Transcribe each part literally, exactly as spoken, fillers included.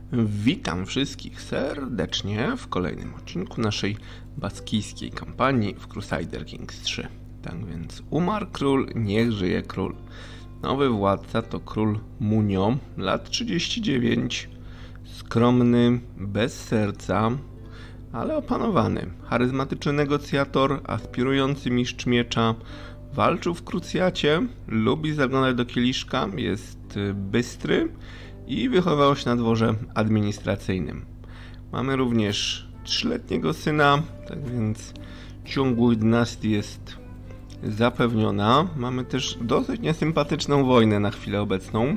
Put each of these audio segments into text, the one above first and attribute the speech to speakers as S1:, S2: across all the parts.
S1: Witam wszystkich serdecznie w kolejnym odcinku naszej baskijskiej kampanii w Crusader Kings trzy. Tak więc umarł król, niech żyje król. Nowy władca to król Munio, lat trzydzieści dziewięć, skromny, bez serca, ale opanowany. Charyzmatyczny negocjator, aspirujący mistrz miecza, walczył w krucjacie, lubi zaglądać do kieliszka, jest bystry i wychował się na dworze administracyjnym. Mamy również trzyletniego syna, tak więc ciągłość dynastii jest zapewniona. Mamy też dosyć niesympatyczną wojnę na chwilę obecną.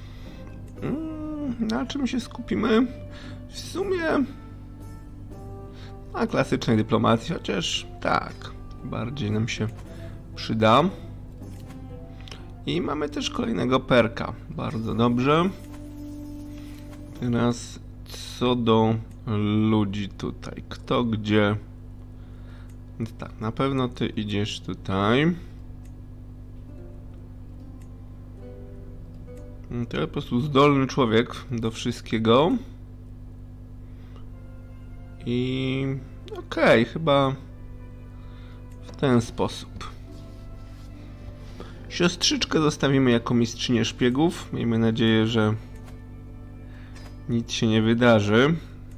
S1: Na czym się skupimy? W sumie na klasycznej dyplomacji, chociaż tak, bardziej nam się przyda. I mamy też kolejnego perka. Bardzo dobrze. Teraz co do ludzi tutaj. Kto gdzie? Więc tak, na pewno ty idziesz tutaj. To po prostu zdolny człowiek do wszystkiego. I okej, okay, chyba w ten sposób. Siostrzyczkę zostawimy jako mistrzynię szpiegów. Miejmy nadzieję, że nic się nie wydarzy.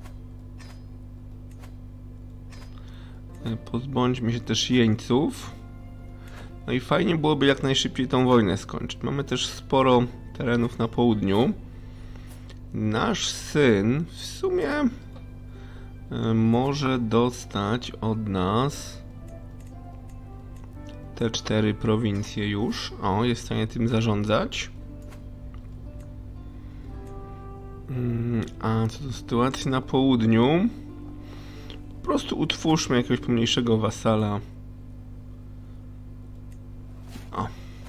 S1: Pozbądźmy się też jeńców. No i fajnie byłoby jak najszybciej tą wojnę skończyć. Mamy też sporo terenów na południu. Nasz syn w sumie może dostać od nas te cztery prowincje już. O, jest w stanie tym zarządzać. A co do sytuacji na południu, po prostu utwórzmy jakiegoś pomniejszego wasala. O.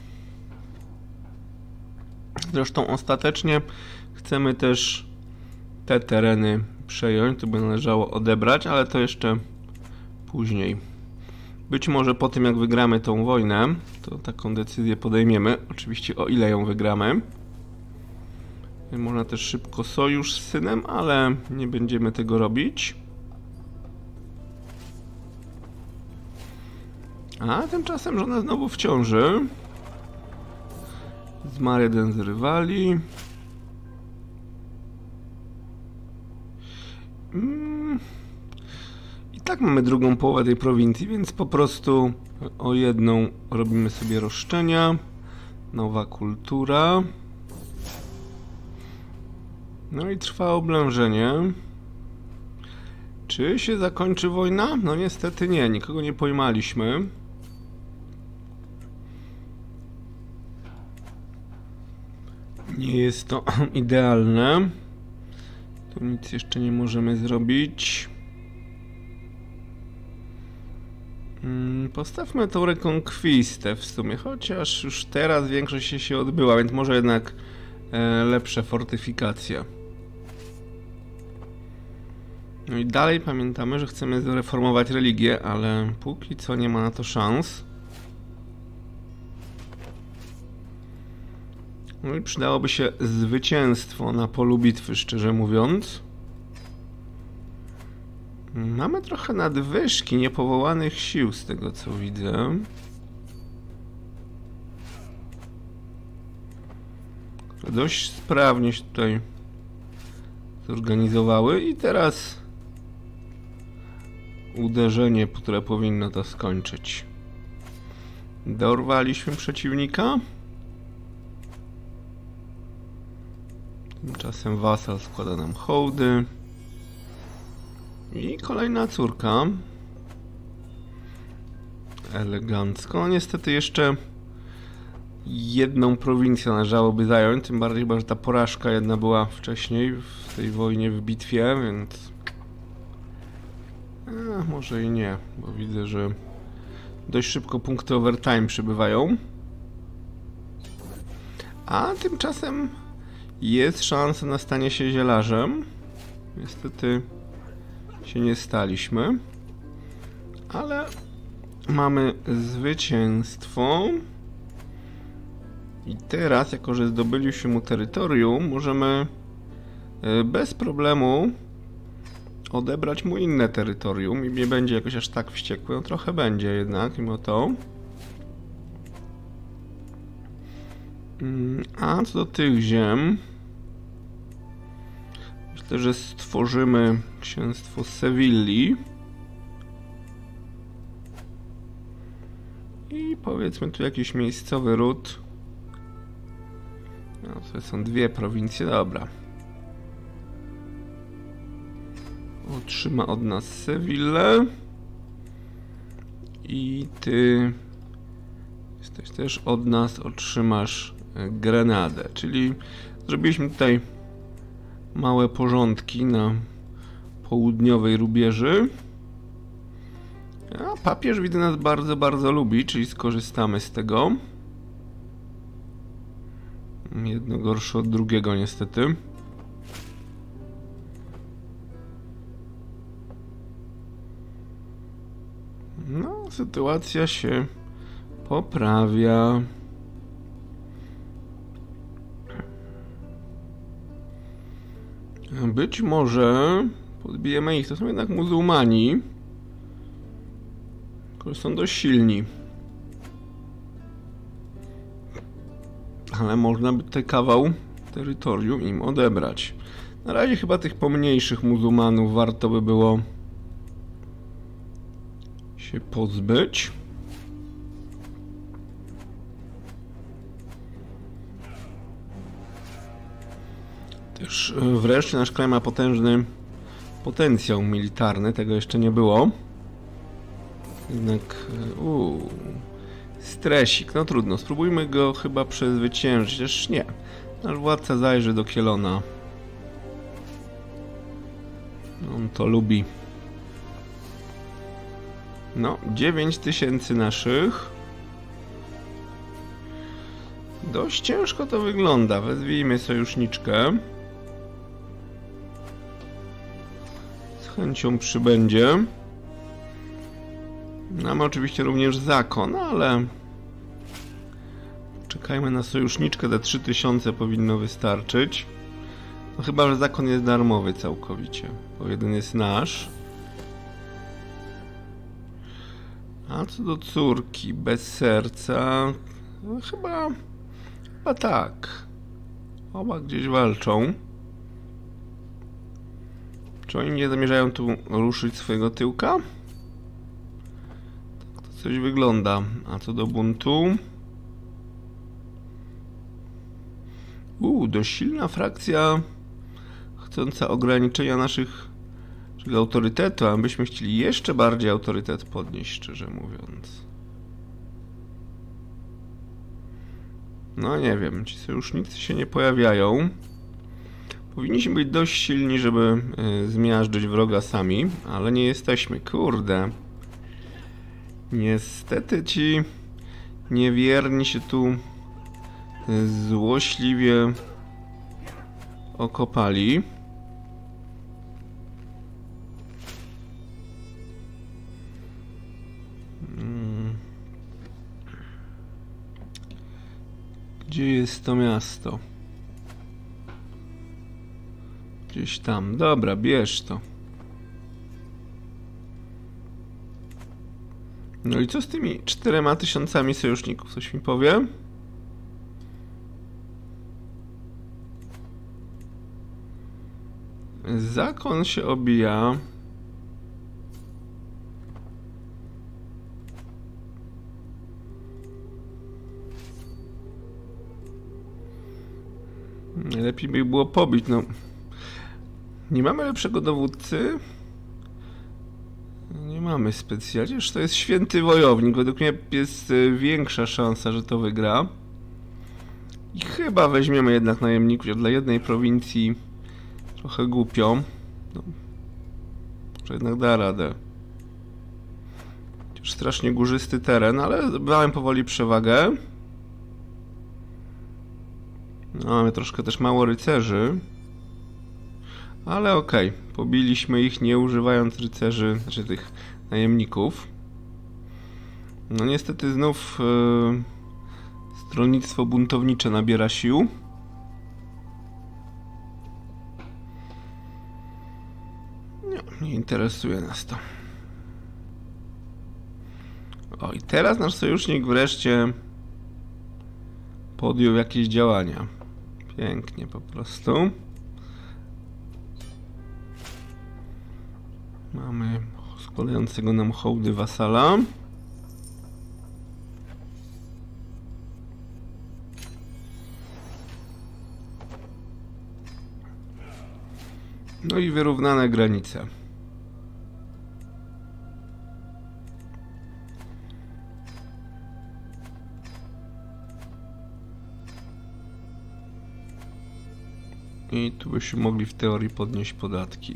S1: Zresztą ostatecznie chcemy też te tereny przejąć, to by należało odebrać, ale to jeszcze później. Być może po tym jak wygramy tą wojnę, to taką decyzję podejmiemy, oczywiście o ile ją wygramy. Można też szybko sojusz z synem, ale nie będziemy tego robić. A tymczasem żona znowu w ciąży. Zmarł jeden z rywali. Mm. I tak mamy drugą połowę tej prowincji, więc po prostu o jedną robimy sobie roszczenia. Nowa kultura. No i trwa oblężenie. Czy się zakończy wojna? No niestety nie, nikogo nie pojmaliśmy. Nie jest to idealne. Tu nic jeszcze nie możemy zrobić. Postawmy tą rekonkwistę w sumie, chociaż już teraz większość się odbyła, więc może jednak e, lepsze fortyfikacje. No i dalej pamiętamy, że chcemy zreformować religię, ale póki co nie ma na to szans. No i przydałoby się zwycięstwo na polu bitwy, szczerze mówiąc. Mamy trochę nadwyżki niepowołanych sił z tego co widzę. Dość sprawnie się tutaj zorganizowały i teraz uderzenie, które powinno to skończyć. Dorwaliśmy przeciwnika. Tymczasem wasal składa nam hołdy. I kolejna córka. Elegancko. No niestety jeszcze jedną prowincję należałoby zająć, tym bardziej chyba, że ta porażka jedna była wcześniej w tej wojnie, w bitwie, więc A, może i nie, bo widzę, że dość szybko punkty overtime przybywają. A tymczasem jest szansa na stanie się zielarzem. Niestety się nie staliśmy. Ale mamy zwycięstwo. I teraz, jako że zdobyliśmy mu terytorium, możemy bez problemu odebrać mu inne terytorium i nie będzie jakoś aż tak wściekły. No trochę będzie jednak, mimo to. A co do tych ziem, myślę, że stworzymy księstwo Sewilli. I powiedzmy tu jakiś miejscowy ród. No, to są dwie prowincje, dobra. Otrzyma od nas Sewillę. I ty jesteś też od nas, otrzymasz Grenadę. Czyli zrobiliśmy tutaj małe porządki na południowej rubieży. A papież widzę nas bardzo, bardzo lubi, czyli skorzystamy z tego. Jedno gorsze od drugiego niestety. No, sytuacja się poprawia. Być może podbijemy ich, to są jednak muzułmani, którzy są dość silni. Ale można by tutaj kawał terytorium im odebrać. Na razie chyba tych pomniejszych muzułmanów warto by było się pozbyć. Też wreszcie nasz kraj ma potężny potencjał militarny, tego jeszcze nie było. Jednak uuu, stresik, no trudno, spróbujmy go chyba przezwyciężyć, też nie. Nasz władca zajrzy do Kielona. On to lubi. No, dziewięć tysięcy naszych. Dość ciężko to wygląda. Wezwijmy sojuszniczkę. Z chęcią przybędzie. Mamy oczywiście również zakon, ale czekajmy na sojuszniczkę, te trzy tysiące powinno wystarczyć. No chyba, że zakon jest darmowy całkowicie, bo jeden jest nasz. A co do córki, bez serca, no chyba, chyba tak. Oba gdzieś walczą. Czy oni nie zamierzają tu ruszyć swojego tyłka? Tak to coś wygląda. A co do buntu? Uuu, dość silna frakcja chcąca ograniczenia naszych, czyli autorytetu, a byśmy chcieli jeszcze bardziej autorytet podnieść, szczerze mówiąc. No nie wiem, ci sojusznicy się nie pojawiają. Powinniśmy być dość silni, żeby y, zmiażdżyć wroga sami, ale nie jesteśmy, kurde. Niestety ci niewierni się tu y, złośliwie okopali. Hmm. Gdzie jest to miasto? Gdzieś tam. Dobra, bierz to. No i co z tymi czterema tysiącami sojuszników? Coś mi powie? Zakon się obija. Lepiej by ich było pobić, no. Nie mamy lepszego dowódcy? Nie mamy specjalnie, że to jest święty wojownik. Według mnie jest większa szansa, że to wygra. I chyba weźmiemy jednak najemników dla jednej prowincji. Trochę głupio. No. Może jednak da radę. Chociaż strasznie górzysty teren, ale brałem powoli przewagę. No, mamy troszkę też mało rycerzy. Ale okej, okay. Pobiliśmy ich nie używając rycerzy, znaczy tych najemników. No niestety znów yy, stronnictwo buntownicze nabiera sił. interesuje nas to. O, i teraz nasz sojusznik wreszcie podjął jakieś działania. Pięknie po prostu. Mamy składającego nam hołdy wasala. No i wyrównane granice. I tu byśmy mogli w teorii podnieść podatki.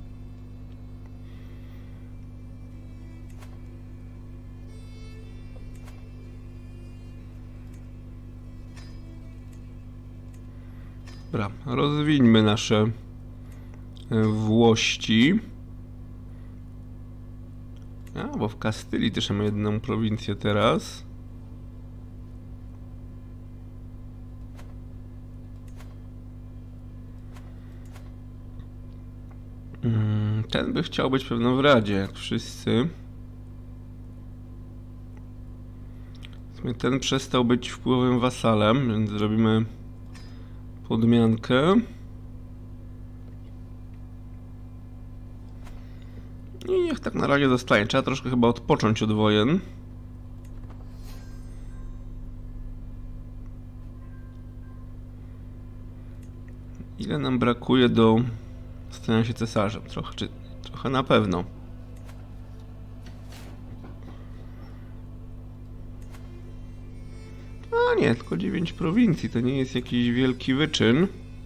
S1: Dobra, rozwińmy nasze włości. A, bo w Kastylii też mamy jedną prowincję teraz. Ten by chciał być pewno w Radzie, jak wszyscy. Ten przestał być wpływowym wasalem, więc zrobimy podmiankę. I niech tak na razie zostanie. Trzeba troszkę chyba odpocząć od wojen. Ile nam brakuje do stania się cesarzem? Trochę, czy, trochę na pewno. A nie, tylko dziewięć prowincji. To nie jest jakiś wielki wyczyn.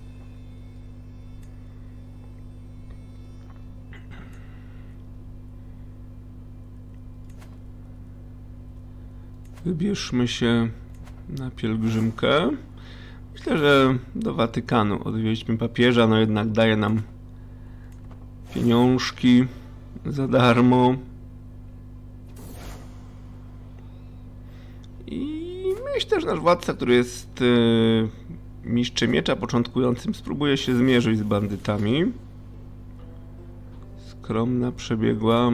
S1: Wybierzmy się na pielgrzymkę. Myślę, że do Watykanu odwieźmy papieża, no jednak daje nam pieniążki za darmo. I myślę, że nasz władca, który jest yy, mistrzem miecza początkującym, spróbuje się zmierzyć z bandytami. Skromna przebiegła.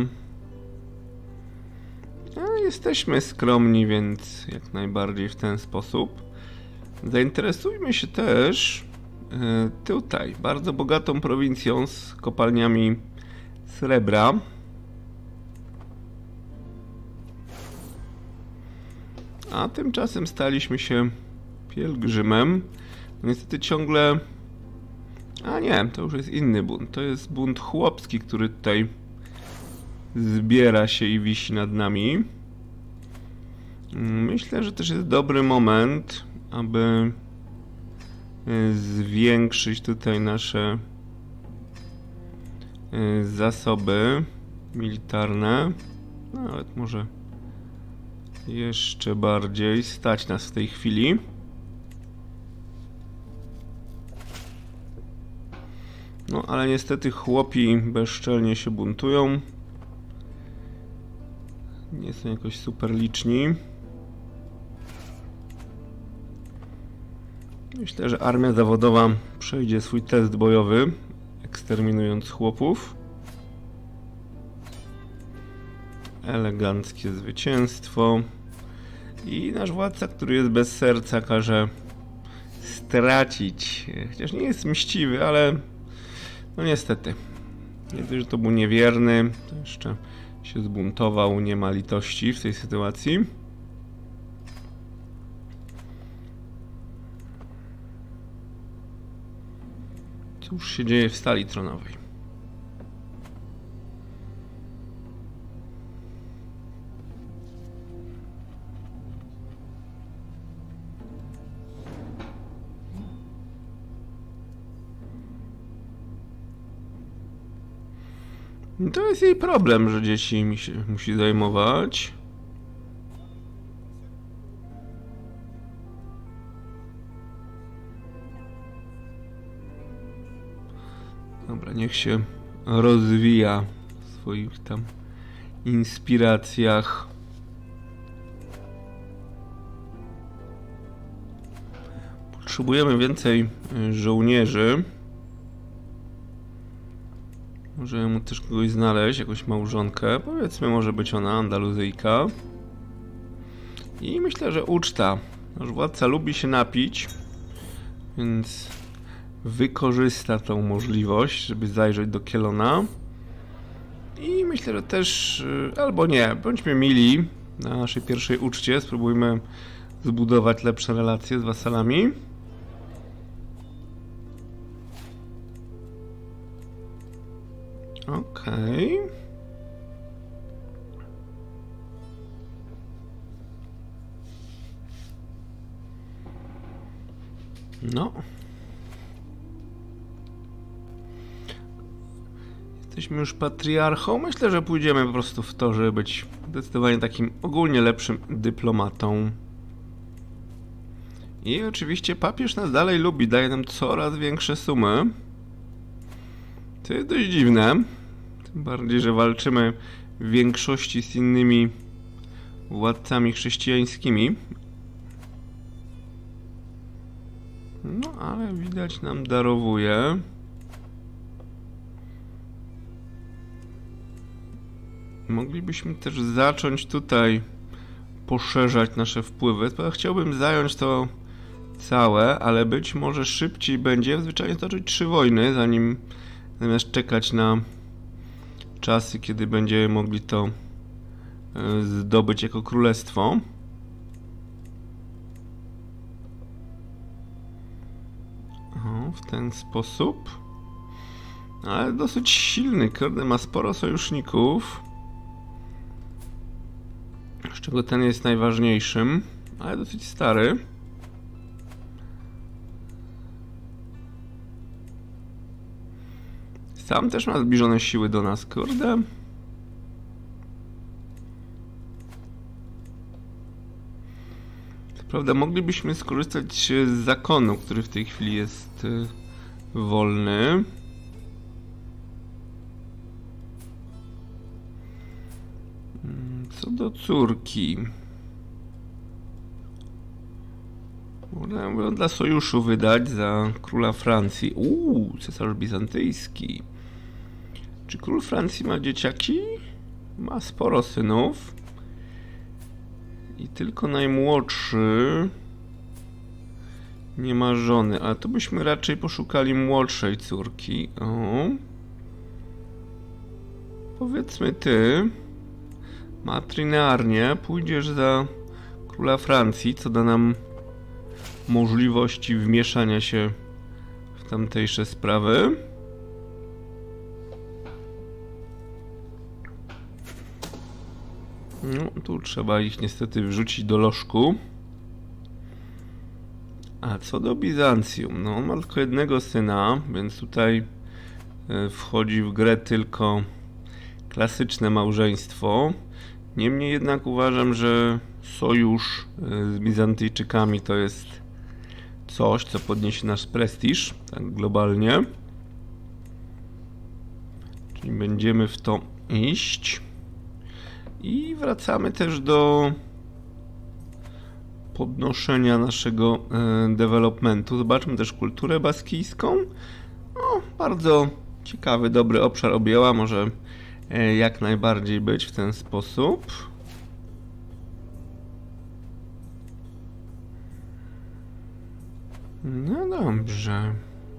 S1: A, jesteśmy skromni, więc jak najbardziej w ten sposób. Zainteresujmy się też yy, tutaj bardzo bogatą prowincją z kopalniami srebra. A tymczasem staliśmy się pielgrzymem. No niestety ciągle... A nie, to już jest inny bunt. To jest bunt chłopski, który tutaj zbiera się i wisi nad nami. Myślę, że też jest dobry moment, aby zwiększyć tutaj nasze zasoby militarne. Nawet może jeszcze bardziej stać nas w tej chwili. No ale niestety chłopi bezczelnie się buntują. Nie są jakoś super liczni. Myślę, że armia zawodowa przejdzie swój test bojowy, eksterminując chłopów. Eleganckie zwycięstwo. I nasz władca, który jest bez serca, każe stracić. Chociaż nie jest mściwy, ale no niestety. Nie dość, że to był niewierny, to jeszcze się zbuntował, nie ma litości w tej sytuacji. Cóż się dzieje w stali tronowej? To jest jej problem, że dzieci mi się musi zajmować. Dobra, niech się rozwija w swoich tam inspiracjach. Potrzebujemy więcej żołnierzy. Możemy mu też kogoś znaleźć, jakąś małżonkę. Powiedzmy, może być ona Andaluzyjka. I myślę, że uczta. Nasz władca lubi się napić, więc wykorzysta tą możliwość, żeby zajrzeć do Kielona. I myślę, że też, albo nie, bądźmy mili na naszej pierwszej uczcie. Spróbujmy zbudować lepsze relacje z wasalami. Okej. Okay. No. Jesteśmy już patriarchą. Myślę, że pójdziemy po prostu w to, żeby być zdecydowanie takim ogólnie lepszym dyplomatą. I oczywiście papież nas dalej lubi. Daje nam coraz większe sumy. To jest dość dziwne. Tym bardziej, że walczymy w większości z innymi władcami chrześcijańskimi. No, ale widać nam darowuje. Moglibyśmy też zacząć tutaj poszerzać nasze wpływy. Chciałbym zająć to całe, ale być może szybciej będzie zwyczajnie stoczyć trzy wojny, zanim zamiast czekać na czasy, kiedy będziemy mogli to zdobyć jako królestwo. O, w ten sposób. Ale dosyć silny, kurde, ma sporo sojuszników. Z czego ten jest najważniejszym, ale dosyć stary. Sam też ma zbliżone siły do nas, kurde. Co prawda moglibyśmy skorzystać z zakonu, który w tej chwili jest wolny. Co do córki. Można ją dla sojuszu wydać za króla Francji. Uuu, cesarz bizantyjski. Czy król Francji ma dzieciaki? Ma sporo synów. I tylko najmłodszy nie ma żony, ale to byśmy raczej poszukali młodszej córki. O. Powiedzmy ty, matrynarnie, pójdziesz za króla Francji, co da nam możliwości wmieszania się w tamtejsze sprawy. No, tu trzeba ich niestety wrzucić do lożku. A co do Bizancjum, no on ma tylko jednego syna, więc tutaj wchodzi w grę tylko klasyczne małżeństwo. Niemniej jednak uważam, że sojusz z Bizantyjczykami to jest coś, co podniesie nasz prestiż, tak globalnie. Czyli będziemy w to iść. I wracamy też do podnoszenia naszego e, developmentu. Zobaczmy też kulturę baskijską. No, bardzo ciekawy, dobry obszar objęła. Może e, jak najbardziej być w ten sposób. No dobrze.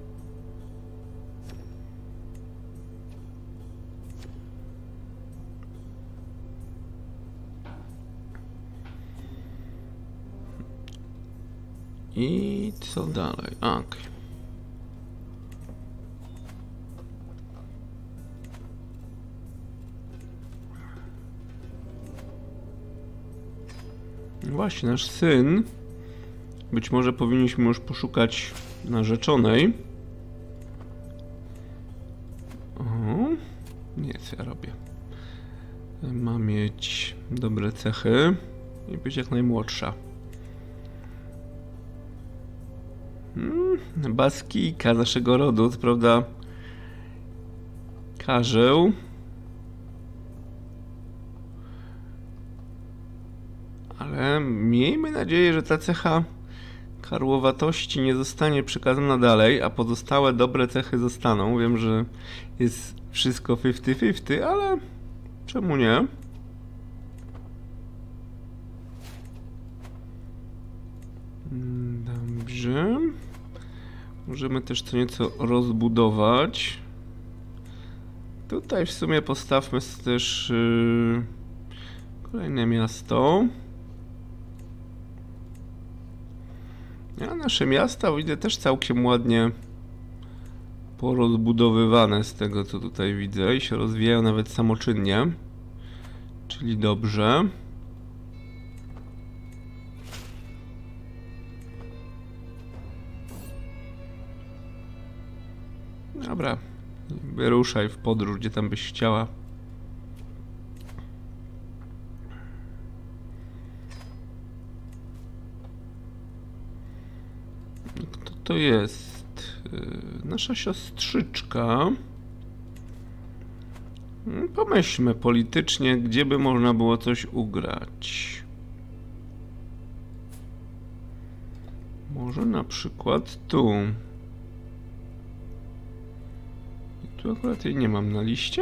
S1: I co dalej? Ok. Właśnie, nasz syn. Być może powinniśmy już poszukać narzeczonej. O, nie, co ja robię? Ma mieć dobre cechy i być jak najmłodsza. Hmm, Baskijka naszego rodu, co prawda karzeł. Ale miejmy nadzieję, że ta cecha karłowatości nie zostanie przekazana dalej, a pozostałe dobre cechy zostaną. Wiem, że jest wszystko fifty fifty, ale czemu nie? Dobrze. Możemy też co nieco rozbudować. Tutaj w sumie postawmy też yy, kolejne miasto. A nasze miasta widzę też całkiem ładnie porozbudowywane z tego, co tutaj widzę, i się rozwijają nawet samoczynnie, czyli dobrze. Dobra, wyruszaj w podróż, gdzie tam byś chciała. Kto to jest? Nasza siostrzyczka. Pomyślmy politycznie, gdzie by można było coś ugrać. Może na przykład tu. Tu akurat jej nie mam na liście.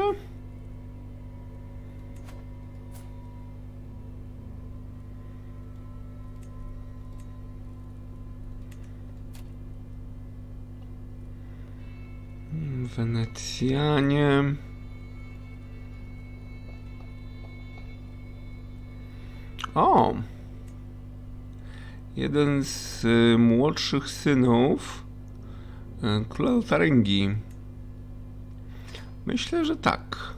S1: Wenecjanie. O! Jeden z y, młodszych synów y, króla Lotharyngii. Myślę, że tak.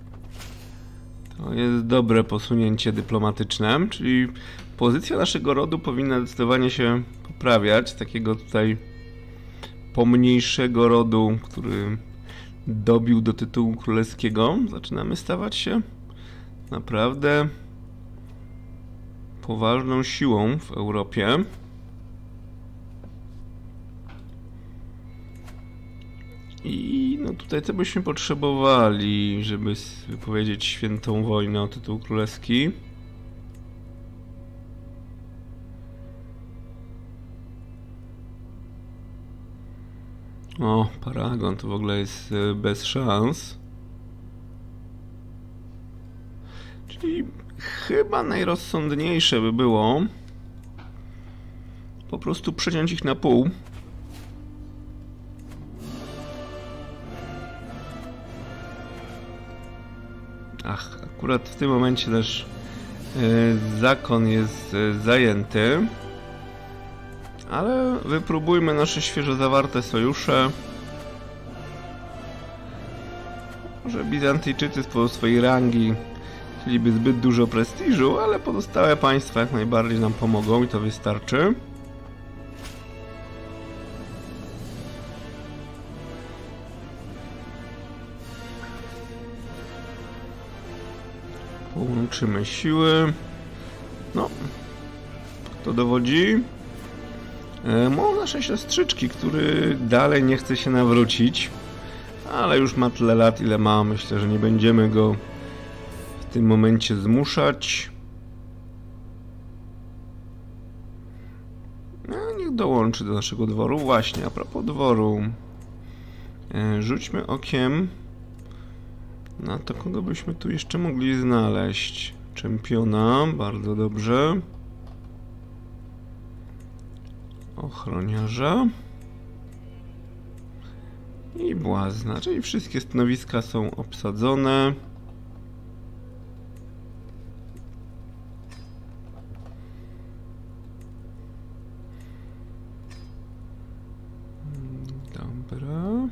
S1: To jest dobre posunięcie dyplomatyczne, czyli pozycja naszego rodu powinna zdecydowanie się poprawiać. Takiego tutaj pomniejszego rodu, który dobił do tytułu królewskiego, zaczynamy stawać się naprawdę poważną siłą w Europie. I no tutaj co byśmy potrzebowali, żeby wypowiedzieć świętą wojnę o tytuł królewski? O, Paragon to w ogóle jest bez szans. Czyli chyba najrozsądniejsze by było po prostu przeciąć ich na pół. Ach, akurat w tym momencie też yy, zakon jest yy, zajęty. Ale wypróbujmy nasze świeżo zawarte sojusze. Może Bizantyjczycy z powodu swojej rangi chcieliby zbyt dużo prestiżu, ale pozostałe państwa jak najbardziej nam pomogą i to wystarczy. Połączymy siły. No, kto dowodzi? Mam nasze siostrzyczki, który dalej nie chce się nawrócić, ale już ma tyle lat, ile ma. Myślę, że nie będziemy go w tym momencie zmuszać. No, niech dołączy do naszego dworu. Właśnie, a propos dworu. Rzućmy okiem na to, kogo byśmy tu jeszcze mogli znaleźć. Czempiona, bardzo dobrze. Ochroniarza i błazna, czyli wszystkie stanowiska są obsadzone. Dobra.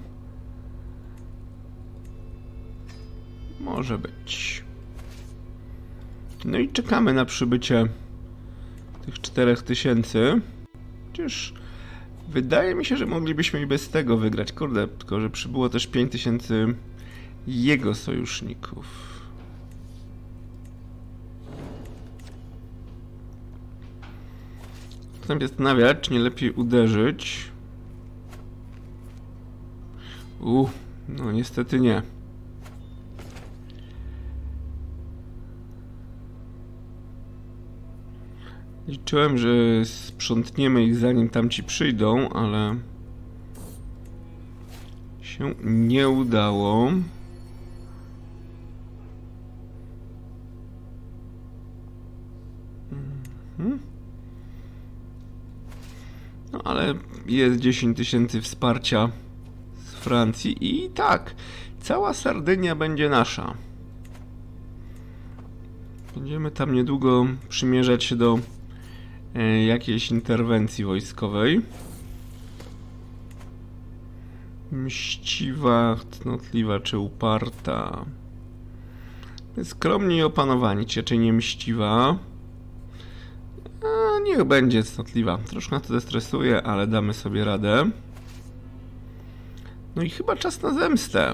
S1: Może być. No i czekamy na przybycie tych czterech tysięcy. Przecież wydaje mi się, że moglibyśmy i bez tego wygrać. Kurde, tylko że przybyło też pięć tysięcy jego sojuszników. Chcę się zastanawiać, czy nie lepiej uderzyć. U, no niestety nie. Liczyłem, że sprzątniemy ich zanim tamci przyjdą, ale się nie udało. Mhm. No ale jest dziesięć tysięcy wsparcia z Francji i tak, cała Sardynia będzie nasza. Będziemy tam niedługo przymierzać się do e, jakiejś interwencji wojskowej. Mściwa, tnotliwa czy uparta? Skromni i opanowani, czy raczej nie mściwa. A, niech będzie cnotliwa. Troszkę na to zestresuje, ale damy sobie radę. No i chyba czas na zemstę.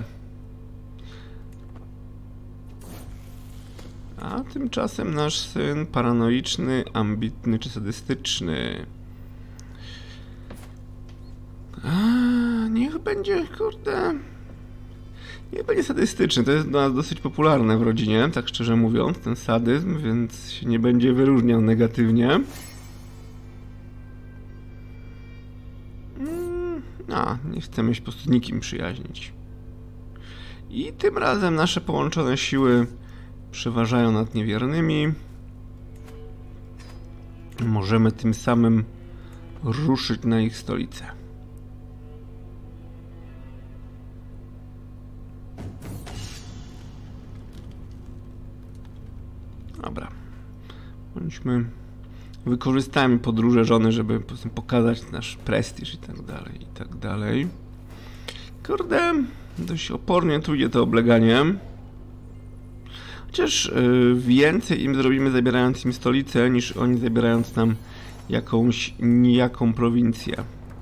S1: A tymczasem nasz syn paranoiczny, ambitny czy sadystyczny. A, niech będzie, kurde... Niech będzie sadystyczny. To jest dla nas dosyć popularne w rodzinie, tak szczerze mówiąc, ten sadyzm, więc się nie będzie wyróżniał negatywnie. Mm, a, nie chcemy się po prostu z nikim przyjaźnić. I tym razem nasze połączone siły przeważają nad niewiernymi. Możemy tym samym ruszyć na ich stolicę. Dobra. Bądźmy... Wykorzystajmy podróże żony, żeby po prostu pokazać nasz prestiż i tak dalej, i tak dalej. Kurde, dość opornie tu idzie to obleganie. Chociaż yy, więcej im zrobimy zabierając im stolicę, niż oni zabierając nam jakąś nijaką prowincję.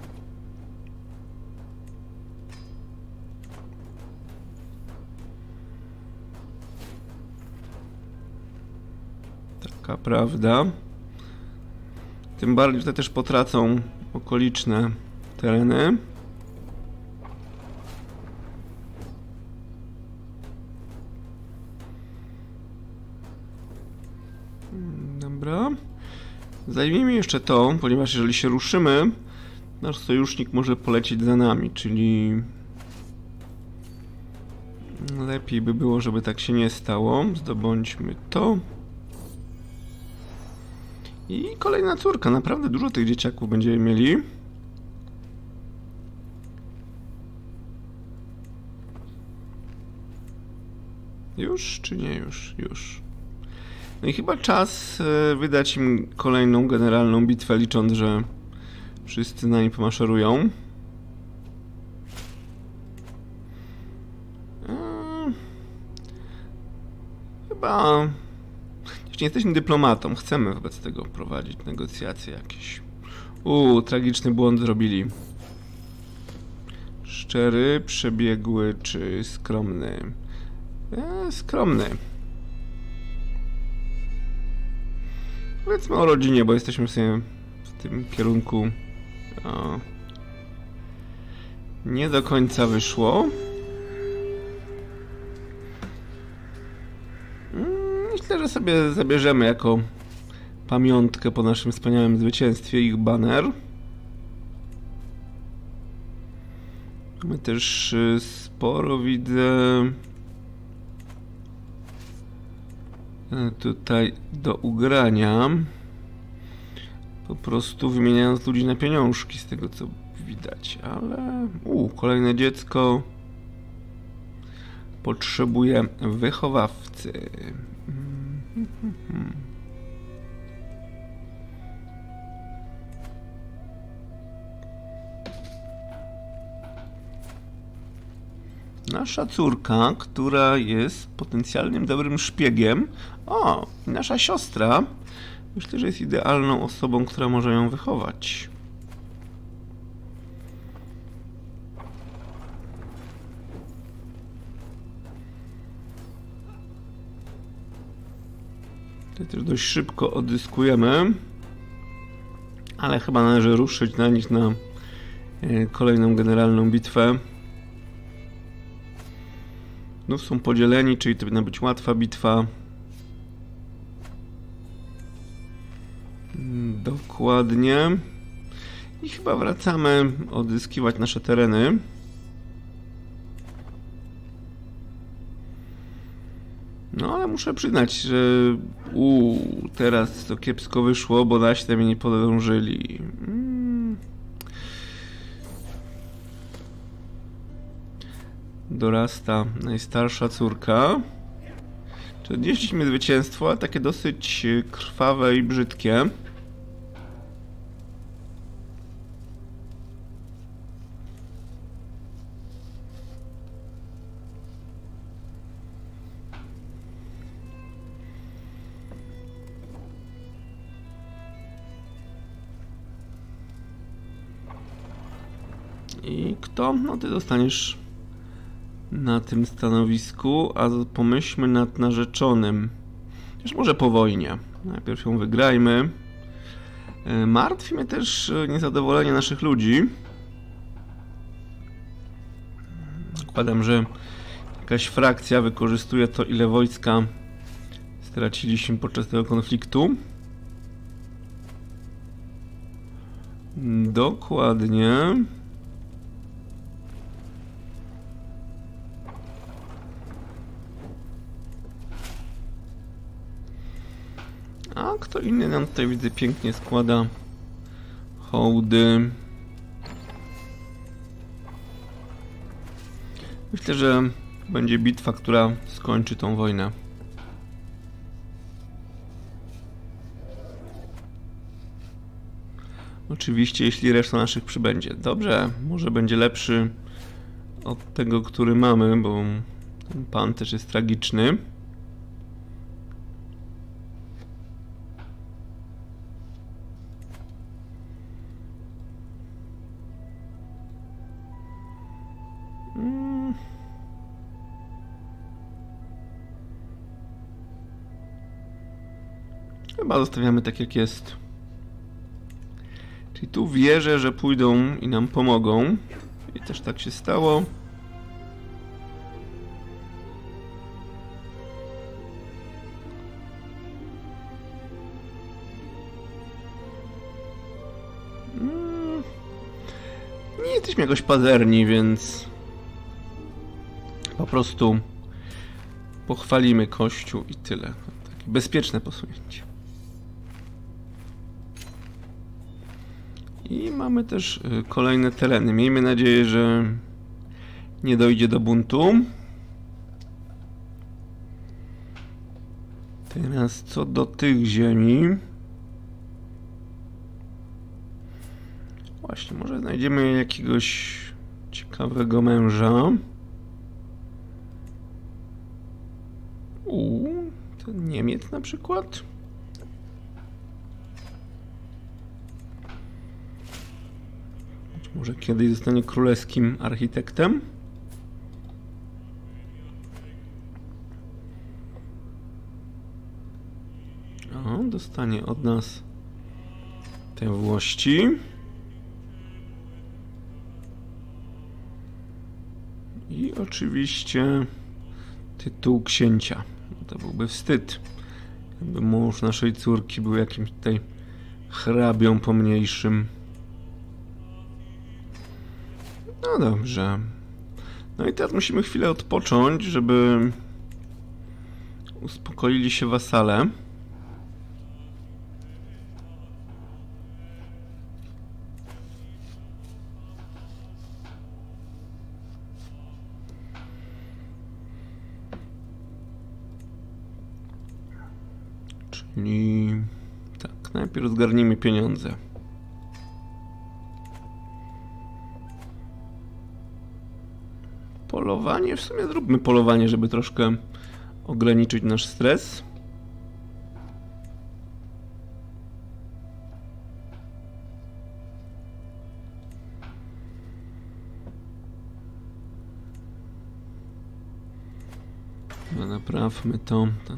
S1: Taka prawda. Tym bardziej tutaj też potracą okoliczne tereny. Dobra. Zajmijmy jeszcze to, ponieważ jeżeli się ruszymy, nasz sojusznik może polecieć za nami, czyli lepiej by było, żeby tak się nie stało. Zdobądźmy to. I kolejna córka. Naprawdę dużo tych dzieciaków będziemy mieli. Już czy nie już? Już. No i chyba czas y, wydać im kolejną generalną bitwę, licząc, że wszyscy na nim pomaszerują. Y, chyba... Nie jesteśmy dyplomatą, chcemy wobec tego prowadzić negocjacje jakieś. Uuu, tragiczny błąd zrobili. Szczery, przebiegły czy skromny? Eee, skromny. Powiedzmy o rodzinie, bo jesteśmy sobie w tym kierunku. O, nie do końca wyszło. Myślę, że sobie zabierzemy jako pamiątkę po naszym wspaniałym zwycięstwie ich baner. Mamy też sporo, widzę, tutaj do ugrania. Po prostu wymieniając ludzi na pieniążki, z tego co widać, ale... U, kolejne dziecko potrzebuje wychowawcy. Nasza córka, która jest potencjalnym dobrym szpiegiem. O, nasza siostra. Myślę, że jest idealną osobą, która może ją wychować. Tutaj też dość szybko odzyskujemy. Ale chyba należy ruszyć na nich na kolejną generalną bitwę. Znów są podzieleni, czyli to powinna być łatwa bitwa. Dokładnie. I chyba wracamy odzyskiwać nasze tereny. No ale muszę przyznać, że uuu, teraz to kiepsko wyszło, bo nasi tam mnie nie podążyli. Hmm. Dorasta najstarsza córka. Czy odnieśliśmy zwycięstwo, ale takie dosyć krwawe i brzydkie. I kto? No ty zostaniesz na tym stanowisku, a pomyślmy nad narzeczonym. Chociaż może po wojnie. Najpierw ją wygrajmy. Martwi mnie też niezadowolenie naszych ludzi. Zakładam, że jakaś frakcja wykorzystuje to, ile wojska straciliśmy podczas tego konfliktu. Dokładnie. A kto inny nam tutaj, widzę, pięknie składa hołdy. Myślę, że będzie bitwa, która skończy tą wojnę. Oczywiście, jeśli reszta naszych przybędzie. Dobrze, może będzie lepszy od tego, który mamy, bo ten pan też jest tragiczny. Hmm. Chyba zostawiamy tak, jak jest. Czyli tu wierzę, że pójdą i nam pomogą. I też tak się stało. Hmm. Nie jesteśmy jakoś pazerni, więc po prostu pochwalimy Kościół i tyle. Takie bezpieczne posunięcie. I mamy też kolejne tereny. Miejmy nadzieję, że nie dojdzie do buntu. Teraz co do tych ziemi. Właśnie, może znajdziemy jakiegoś ciekawego męża. Uuu, ten Niemiec na przykład. Może kiedyś zostanie królewskim architektem. O, dostanie od nas te włości. I oczywiście tytuł księcia. To byłby wstyd, jakby mąż naszej córki był jakimś tutaj hrabią pomniejszym. No dobrze. No i teraz musimy chwilę odpocząć, żeby uspokoili się wasale. Czyli tak, najpierw zgarnijmy pieniądze. Polowanie? W sumie zróbmy polowanie, żeby troszkę ograniczyć nasz stres. No, naprawmy to tak.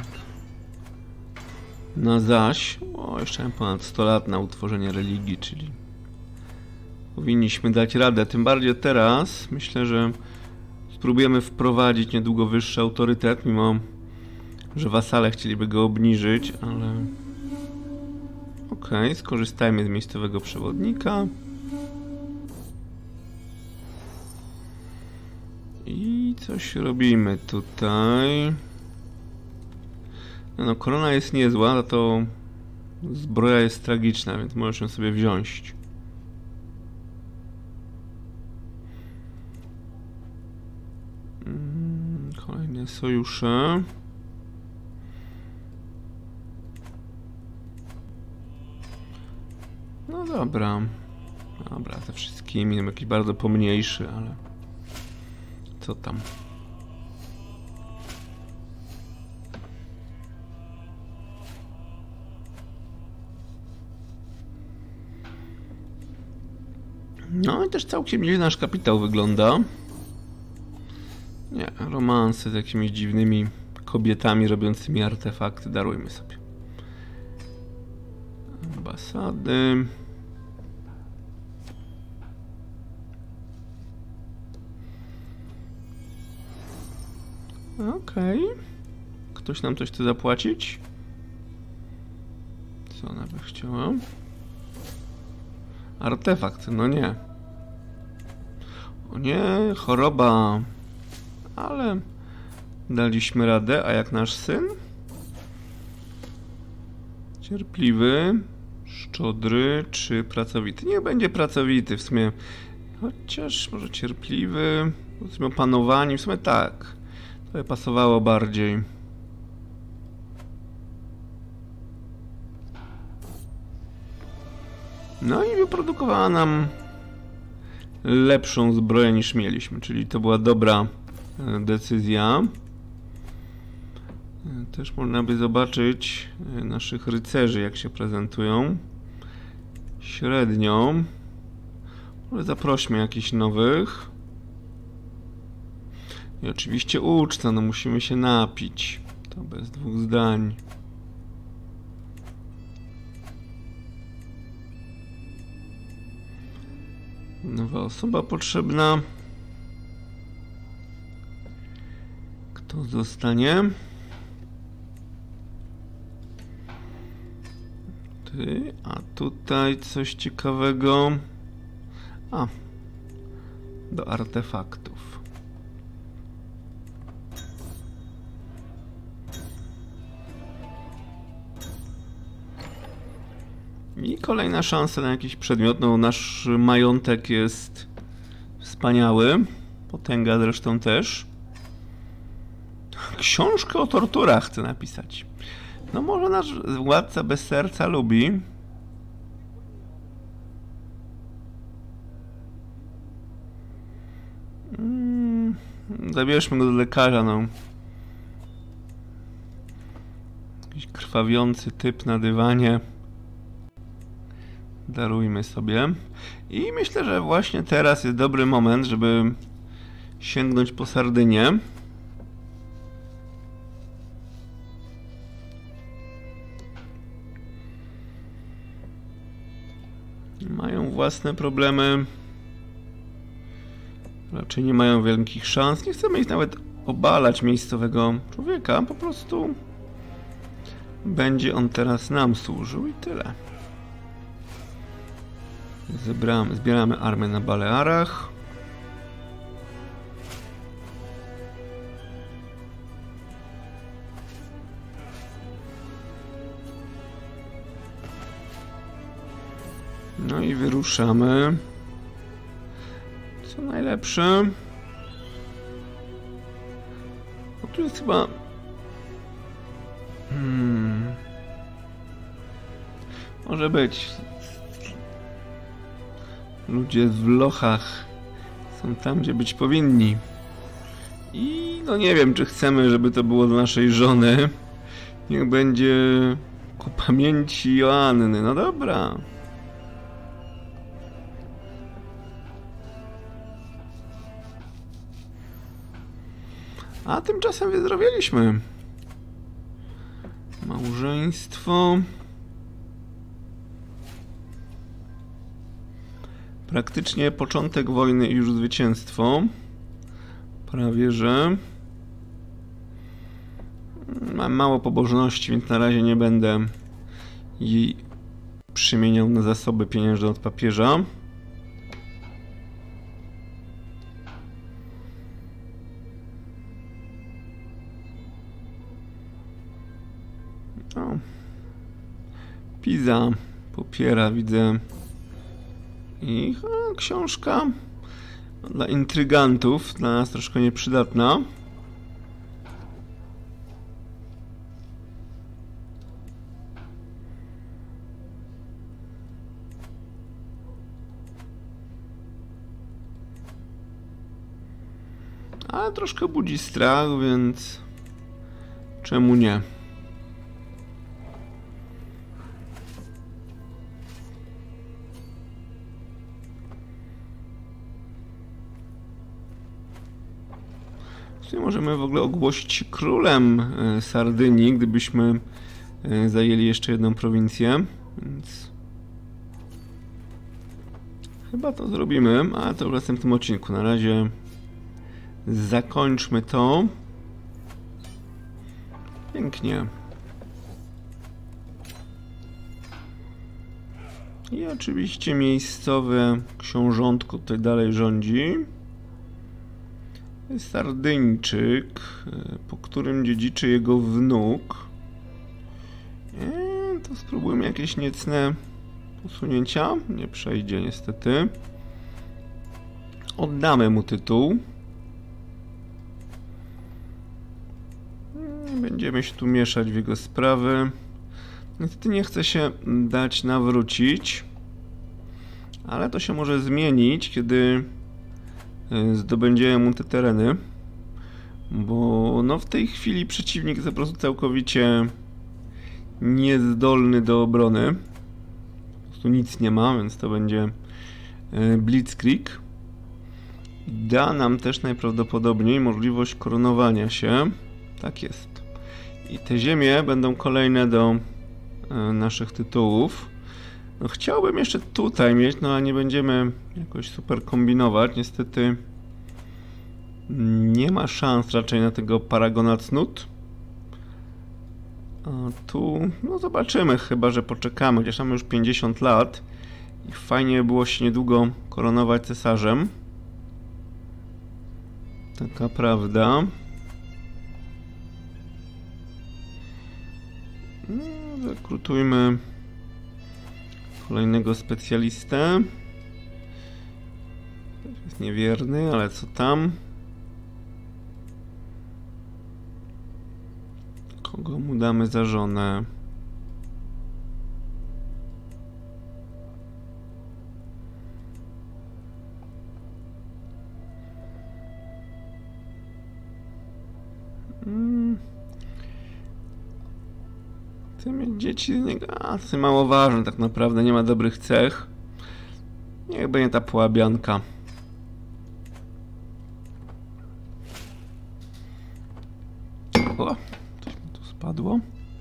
S1: Na zaś. O, jeszcze mam ponad sto lat na utworzenie religii, czyli powinniśmy dać radę. Tym bardziej teraz myślę, że spróbujemy wprowadzić niedługo wyższy autorytet, mimo że wasale chcieliby go obniżyć, ale okej, Ok, skorzystajmy z miejscowego przewodnika. I coś robimy tutaj. No, no korona jest niezła, to zbroja jest tragiczna, więc możesz ją sobie wziąć. Kolejne sojusze. No dobra. Dobra, ze wszystkimi. Jakiś bardzo pomniejszy, ale... Co tam? No i też całkiem nieźle nasz kapitał wygląda. Nie, romanse z jakimiś dziwnymi kobietami robiącymi artefakty darujmy sobie. Ambasady. Okej. Okay. Ktoś nam coś chce zapłacić? Co ona by chciała? Artefakt, no nie. O nie, choroba. Ale daliśmy radę, a jak nasz syn? Cierpliwy, szczodry czy pracowity? Nie będzie pracowity w sumie. Chociaż może cierpliwy, w sumie opanowani, w sumie tak. To by pasowało bardziej. No i wyprodukowała nam lepszą zbroję niż mieliśmy, czyli to była dobra decyzja. Też można by zobaczyć naszych rycerzy, jak się prezentują. Średnio. Ale zaprośmy jakichś nowych. I oczywiście uczta, no musimy się napić. To bez dwóch zdań. Nowa osoba potrzebna. Kto zostanie? Ty, a tutaj coś ciekawego. A, do artefaktów. I kolejna szansa na jakiś przedmiot. No, nasz majątek jest wspaniały. Potęga zresztą też. Książkę o torturach chcę napisać. No może nasz władca bez serca lubi. Hmm, zabierzmy go do lekarza, no. Jakiś krwawiący typ na dywanie. Darujmy sobie. I myślę, że właśnie teraz jest dobry moment, żeby sięgnąć po Sardynię. Mają własne problemy. Raczej nie mają wielkich szans. Nie chcemy ich nawet obalać, miejscowego człowieka. Po prostu będzie on teraz nam służył i tyle. Zebramy, zbieramy armię na Balearach. No i wyruszamy. Co najlepsze. O, tu jest chyba... Hmm... Może być. Ludzie w lochach są tam, gdzie być powinni. I no nie wiem, czy chcemy, żeby to było do naszej żony. Niech będzie ku pamięci Joanny. No dobra. A tymczasem wyzdrowieliśmy. Małżeństwo. Praktycznie początek wojny i już zwycięstwo. Prawie że. Mam mało pobożności, więc na razie nie będę jej przemieniał na zasoby pieniężne od papieża. O. Pisa popiera, widzę. I o, książka dla intrygantów, dla nas troszkę nieprzydatna. Ale troszkę budzi strach, więc czemu nie? Tutaj możemy w ogóle ogłosić się królem Sardynii, gdybyśmy zajęli jeszcze jedną prowincję, więc chyba to zrobimy, ale to w następnym odcinku. Na razie zakończmy to. Pięknie. I oczywiście miejscowe książątko tutaj dalej rządzi. Sardyńczyk, po którym dziedziczy jego wnuk. Eee, to spróbujmy jakieś niecne posunięcia. Nie przejdzie niestety. Oddamy mu tytuł. Będziemy się tu mieszać w jego sprawy. Niestety nie chce się dać nawrócić. Ale to się może zmienić, kiedy zdobędziemy mu te tereny. Bo no w tej chwili przeciwnik jest po prostu całkowicie niezdolny do obrony. Po prostu nic nie ma, więc to będzie Blitzkrieg. Da nam też najprawdopodobniej możliwość koronowania się. Tak jest. I te ziemie będą kolejne do e, naszych tytułów. No, chciałbym jeszcze tutaj mieć, no ale nie będziemy jakoś super kombinować. Niestety nie ma szans raczej na tego Paragona Cnót. A tu, no zobaczymy, chyba że poczekamy, chociaż mamy już pięćdziesiąt lat i fajnie było się niedługo koronować cesarzem. Taka prawda. No, rekrutujmy kolejnego specjalistę. Jest niewierny, ale co tam? Kogo mu damy za żonę? Hmm. Chcę mieć dzieci z niego. A, to jest mało ważne, tak naprawdę nie ma dobrych cech. Niech będzie ta połabianka. O, coś mi tu spadło.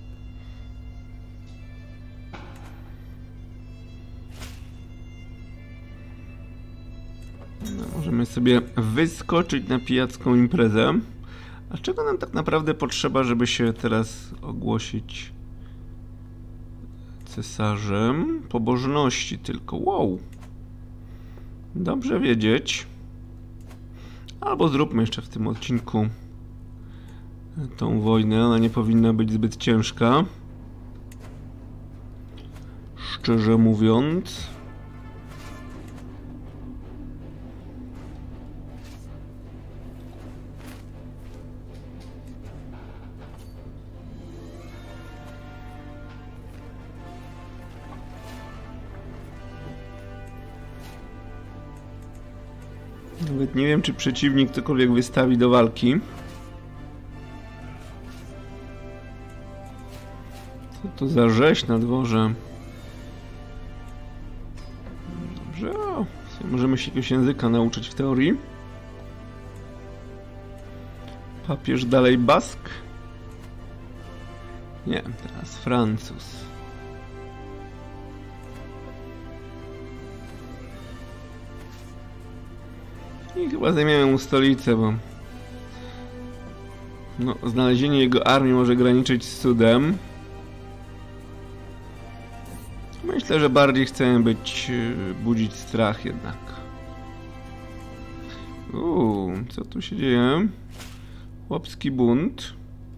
S1: No, możemy sobie wyskoczyć na pijacką imprezę. A czego nam tak naprawdę potrzeba, żeby się teraz ogłosić cesarzem? Pobożności tylko. Wow. Dobrze wiedzieć. Albo zróbmy jeszcze w tym odcinku tą wojnę. Ona nie powinna być zbyt ciężka. Szczerze mówiąc. Nawet nie wiem, czy przeciwnik cokolwiek wystawi do walki. Co to za rzeź na dworze? Dobrze, o, możemy się jakiegoś języka nauczyć w teorii. Papież dalej Bask? Nie, teraz Francuz. I chyba zajmiemy mu stolicę, bo no, znalezienie jego armii może graniczyć z cudem. Myślę, Myślę, że bardziej chcemy być, budzić strach jednak. Uuu, co tu się dzieje? Chłopski bunt.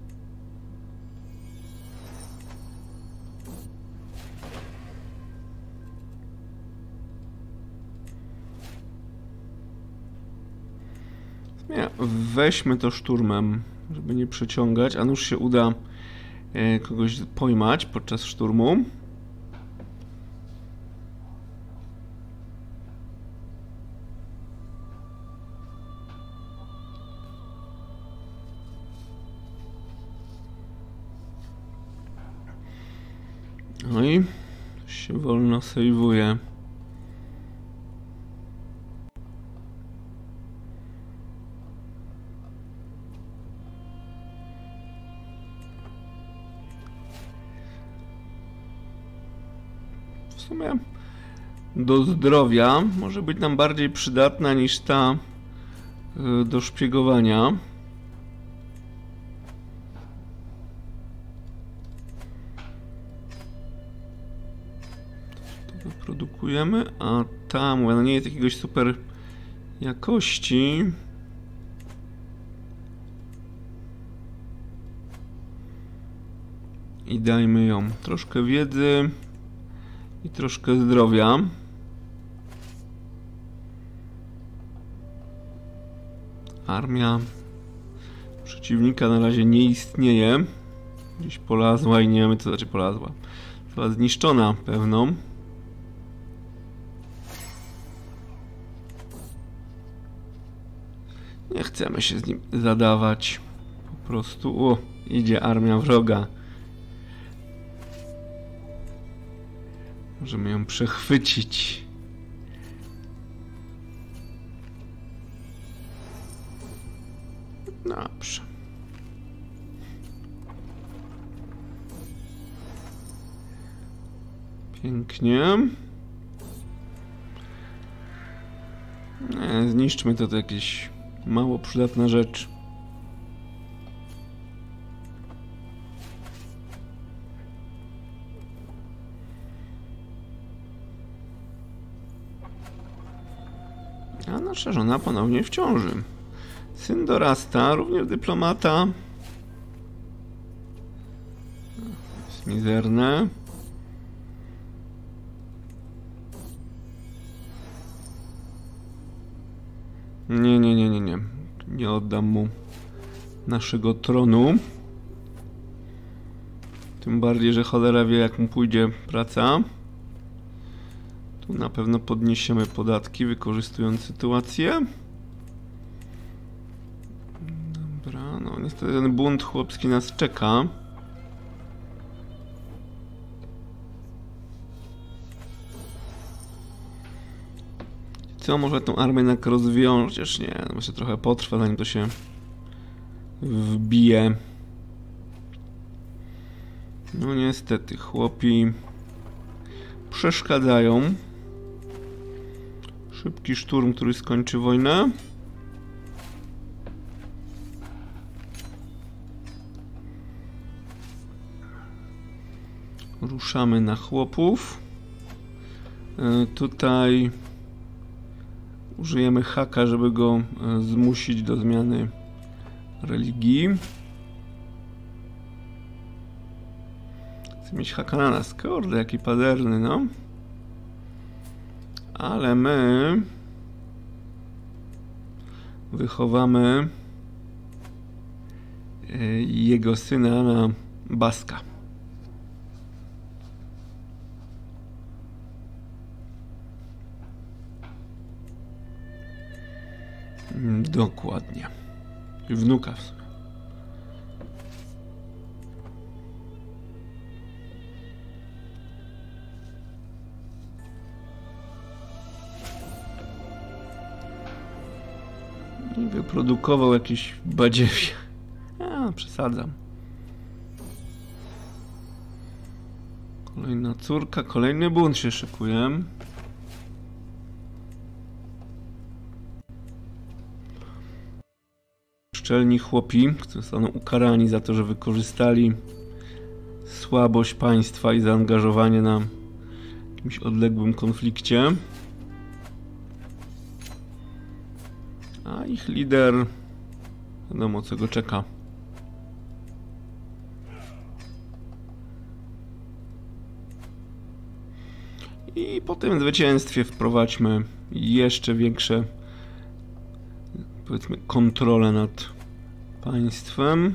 S1: Nie, weźmy to szturmem, żeby nie przeciągać, a nuż się uda e, kogoś pojmać podczas szturmu. No i się wolno sejwuje. W sumie do zdrowia może być nam bardziej przydatna niż ta y, do szpiegowania. To wyprodukujemy, a ta mówię, no nie jest jakiegoś super jakości. I dajmy ją troszkę wiedzy i troszkę zdrowia. Armia przeciwnika na razie nie istnieje. Gdzieś polazła i nie wiemy, co znaczy polazła. Była zniszczona pewną. Nie chcemy się z nim zadawać. Po prostu, o, idzie armia wroga. Możemy ją przechwycić. Dobrze. Pięknie. Nie, zniszczmy to, to jakieś mało przydatna rzecz. A nasza żona ponownie w ciąży. Syn dorasta, również dyplomata. Jest mizerne. Nie, nie, nie, nie, nie. Nie oddam mu naszego tronu. Tym bardziej, że cholera wie, jak mu pójdzie praca. Tu na pewno podniesiemy podatki, wykorzystując sytuację. Dobra, no niestety ten bunt chłopski nas czeka. Co, może tą armię jednak rozwiąż? Chociaż nie, no jeszcze trochę potrwa, zanim to się wbije. No niestety, chłopi przeszkadzają. Szybki szturm, który skończy wojnę. Ruszamy na chłopów. Yy, tutaj użyjemy haka, żeby go yy, zmusić do zmiany religii. Chcę mieć haka na nas. Kurde, jaki paderny, no. Ale my wychowamy jego syna na Baska. Dokładnie. Wnuka w sumie. I wyprodukował jakieś badziewie. Ja przesadzam. Kolejna córka, kolejny bunt się szykuje. Szczelni chłopi, którzy zostaną ukarani za to, że wykorzystali słabość państwa i zaangażowanie na jakimś odległym konflikcie. A ich lider wiadomo co go czeka. I po tym zwycięstwie wprowadźmy jeszcze większe, powiedzmy, kontrolę nad państwem.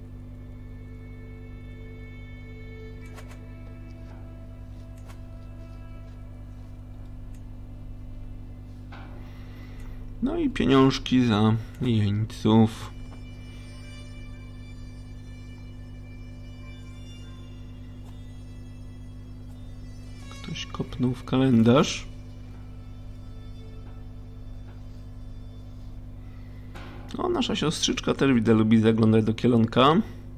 S1: No i pieniążki za jeńców. Ktoś kopnął w kalendarz. O, nasza siostrzyczka też widzę lubi zaglądać do kielonka.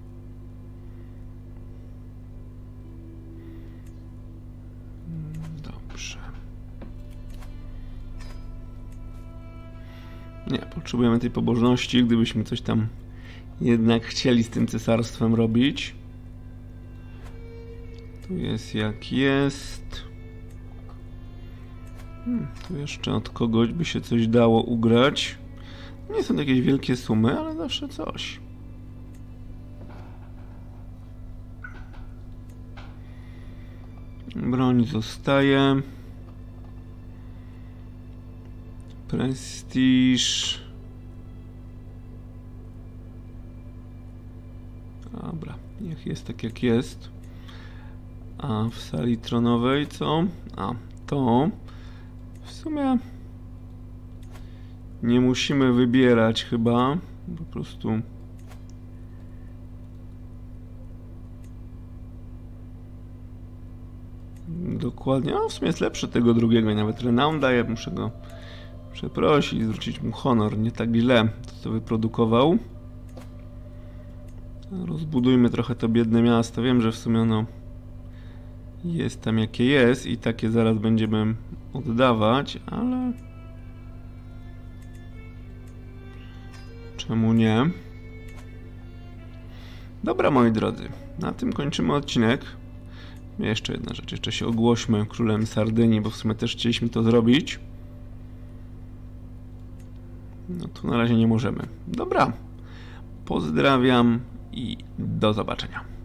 S1: Dobrze. Nie, potrzebujemy tej pobożności, gdybyśmy coś tam jednak chcieli z tym cesarstwem robić. Tu jest jak jest. Hmm, tu jeszcze od kogoś by się coś dało ugrać. Nie są to jakieś wielkie sumy, ale zawsze coś. Broń zostaje. Prestiż. Dobra, niech jest tak jak jest. A w sali tronowej co? A, to w sumie nie musimy wybierać chyba. Po prostu dokładnie. A w sumie jest lepszy tego drugiego. Nawet renown daje. Muszę go przeprosić, zwrócić mu honor. Nie tak źle to, co wyprodukował. Rozbudujmy trochę to biedne miasto. Wiem, że w sumie ono jest tam jakie jest i takie zaraz będziemy oddawać, ale czemu nie? Dobra, moi drodzy, na tym kończymy odcinek. Jeszcze jedna rzecz, jeszcze się ogłośmy królem Sardynii, bo w sumie też chcieliśmy to zrobić. No tu na razie nie możemy. Dobra, pozdrawiam i do zobaczenia.